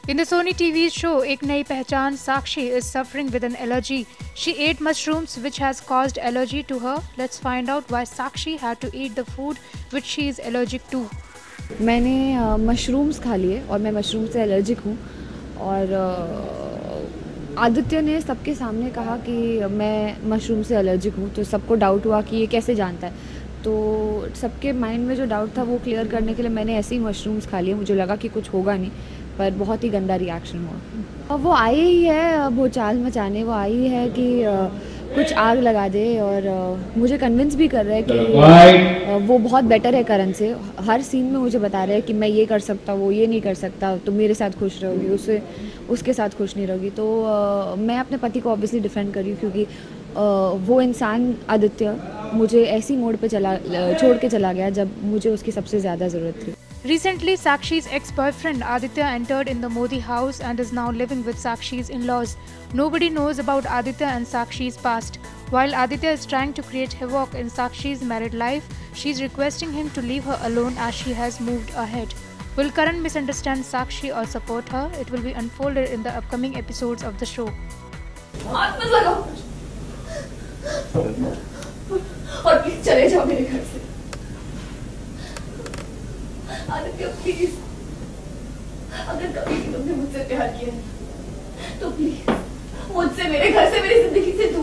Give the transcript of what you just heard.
In the Sony TV show Ek Nayi Pehchan, Sakshi is suffering with an allergy. She ate mushrooms which has caused allergy to her. Let's find out why Sakshi had to eat the food which she is allergic to. मैंने mushrooms खा लिए और मैं mushroom से allergic हूँ। और आदित्य ने सबके सामने कहा कि मैं मशरूम से एलर्जिक हूँ, तो सबको डाउट हुआ कि ये कैसे जानता है। तो सबके माइंड में जो डाउट था वो क्लियर करने के लिए मैंने ऐसे ही मशरूम्स खा लिए। मुझे लगा कि कुछ होगा नहीं, पर बहुत ही गंदा रिएक्शन हुआ। वो आई ही है भूचाल मचाने, वो आई है कि कुछ आग लगा दे, और मुझे कन्विंस भी कर रहा है कि वो बहुत बेटर है करण से। हर सीन में मुझे बता रहा है कि मैं ये कर सकता, वो ये नहीं कर सकता, तो मेरे साथ खुश रहोगी, उसके साथ खुश नहीं रहोगी। तो मैं अपने पति को ऑब्वियसली डिफेंड कर रही हूँ, क्योंकि वो इंसान आदित्य मुझे ऐसी मोड़ पे छोड़ के चला गया जब मुझे उसकी सबसे ज़्यादा ज़रूरत थी। Recently, Sakshi's ex-boyfriend Aditya entered in the Modi house and is now living with Sakshi's in-laws. Nobody knows about Aditya and Sakshi's past. While Aditya is trying to create havoc in Sakshi's married life, she's requesting him to leave her alone as she has moved ahead. Will Karan misunderstand Sakshi or support her? It will be unfolded in the upcoming episodes of the show. और please चले जाओ मेरे घर से। Aditya please, अगर कभी भी तुमने मुझसे प्यार किया है तो प्लीज मुझसे, मेरे घर से, मेरी जिंदगी से दूर